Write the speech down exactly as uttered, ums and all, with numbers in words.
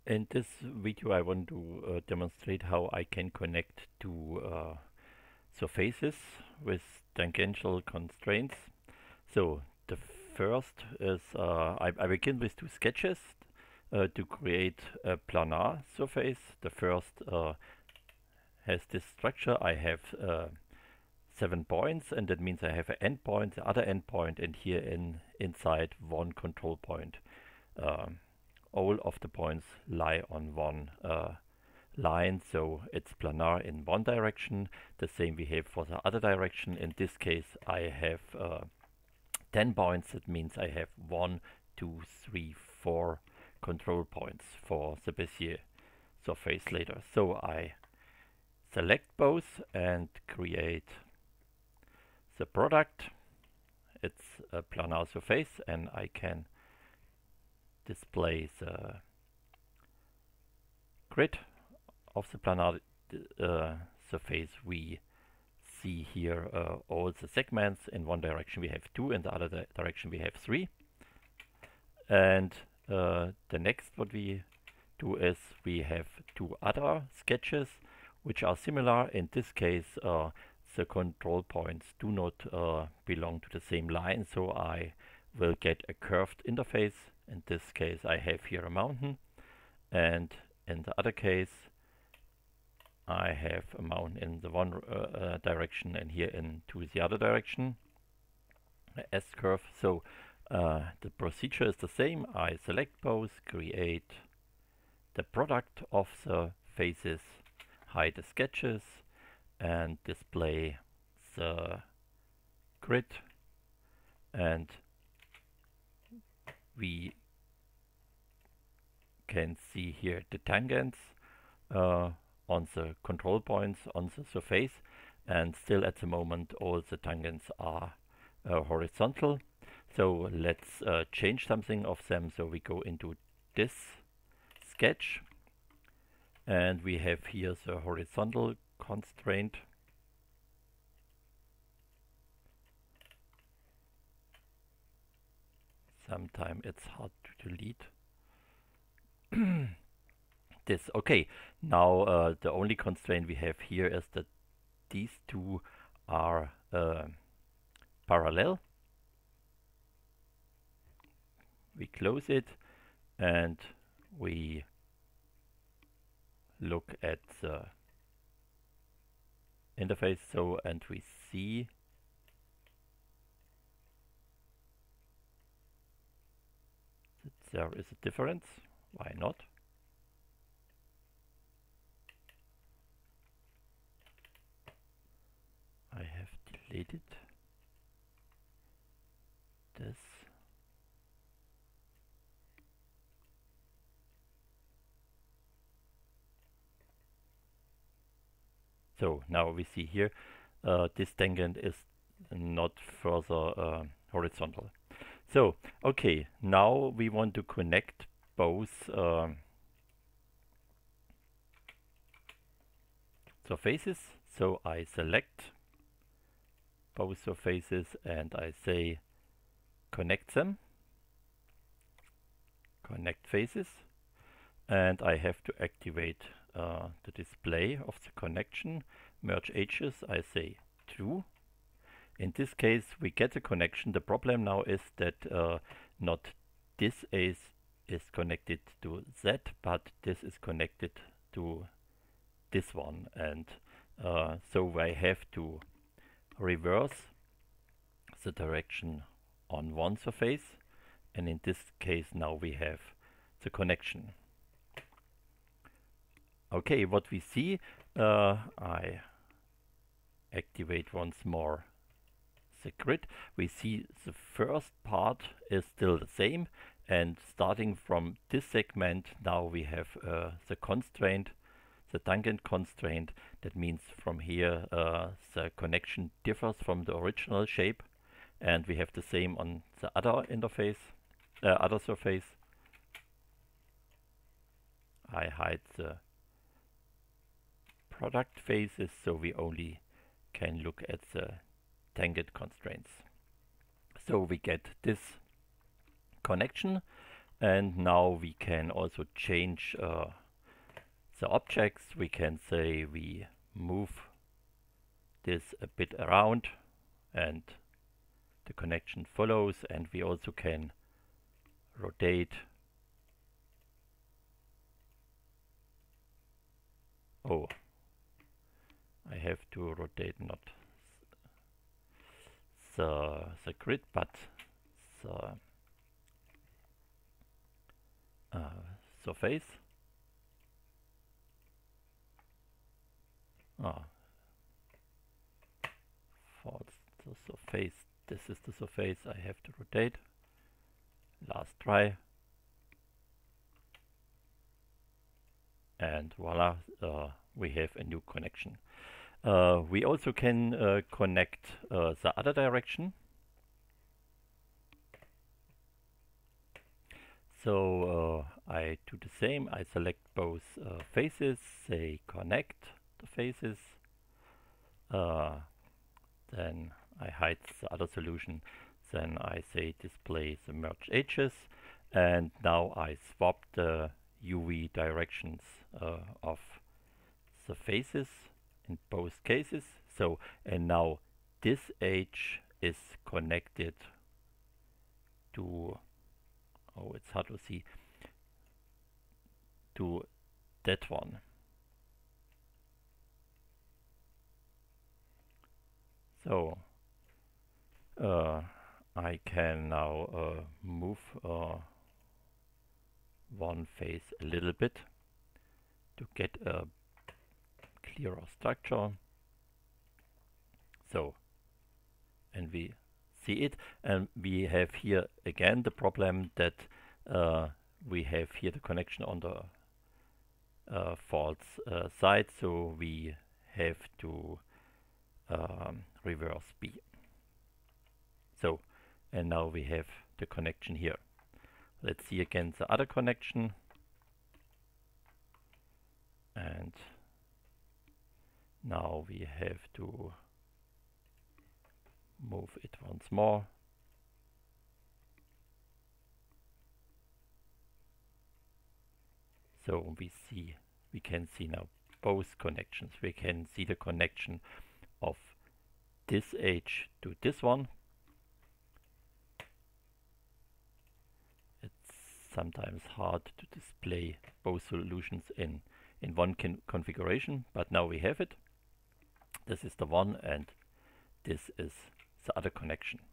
In this video, I want to uh, demonstrate how I can connect to uh, surfaces with tangential constraints. So the first is uh, I, I begin with two sketches uh, to create a planar surface. The first uh, has this structure. I have uh, seven points, and that means I have an endpoint, the other endpoint, and here in inside one control point. Um, all of the points lie on one uh, line, so it's planar in one direction. The same we have for the other direction. In this case, I have uh, ten points. That means I have one, two, three, four control points for the Bezier surface later. So I select both and create the product. It's a planar surface, and I can display the grid of the planar uh, surface. We see here uh, all the segments. In one direction we have two, in the other di direction we have three. And uh, the next what we do is we have two other sketches which are similar. In this case, uh, the control points do not uh, belong to the same line, so I will get a curved interface. In this case, I have here a mountain, and in the other case, I have a mountain in the one uh, uh, direction and here into the other direction, S curve. So uh, the procedure is the same. I select both, create the product of the faces, hide the sketches, and display the grid. And we can see here the tangents uh, on the control points on the surface, and still at the moment all the tangents are uh, horizontal. So let's uh, change something of them. So we go into this sketch, and we have here the horizontal constraint. Sometimes it's hard to delete. This. Okay, now uh, the only constraint we have here is that these two are uh, parallel. We close it and we look at the interface. So, and we see that there is a difference. Why not? I have deleted this. So now we see here uh, this tangent is not further uh, horizontal. So okay, now we want to connect both uh, surfaces. So I select both surfaces and I say connect them, connect faces, and I have to activate uh, the display of the connection. Merge edges, I say true. In this case we get a connection. The problem now is that uh, not this is is connected to that, but this is connected to this one, and uh, so I have to reverse the direction on one surface, and in this case now we have the connection. Okay, what we see, uh, I activate once more the grid. We see the first part is still the same, and starting from this segment now we have uh, the constraint, the tangent constraint. That means from here uh, the connection differs from the original shape, and we have the same on the other interface, uh, other surface. I hide the product faces, so we only can look at the tangent constraints. So we get this connection, And now we can also change uh, the objects. We can say we move this a bit around and the connection follows, and we also can rotate. Oh, I have to rotate not the, the grid, but the uh, surface. Ah, for the surface, this is the surface I have to rotate. Last try. And voila, uh, we have a new connection. Uh, we also can uh, connect uh, the other direction. So uh, I do the same. I select both uh, faces, say connect the faces. Uh, then I hide the other solution. Then I say display the merged edges. And now I swap the U V directions uh, of the faces in both cases. So, and now this edge is connected to, oh, it's hard to see, to that one. So uh, I can now uh, move uh, one face a little bit to get a clearer structure. So, and we see it, and we have here again the problem that uh, we have here the connection on the uh, false uh, side, so we have to um, reverse B. So, and now we have the connection here. Let's see again the other connection, and now we have to move it once more. So we see, we can see now both connections. We can see the connection of this edge to this one. It's sometimes hard to display both solutions in, in one configuration, but now we have it. This is the one, and this is the other connection.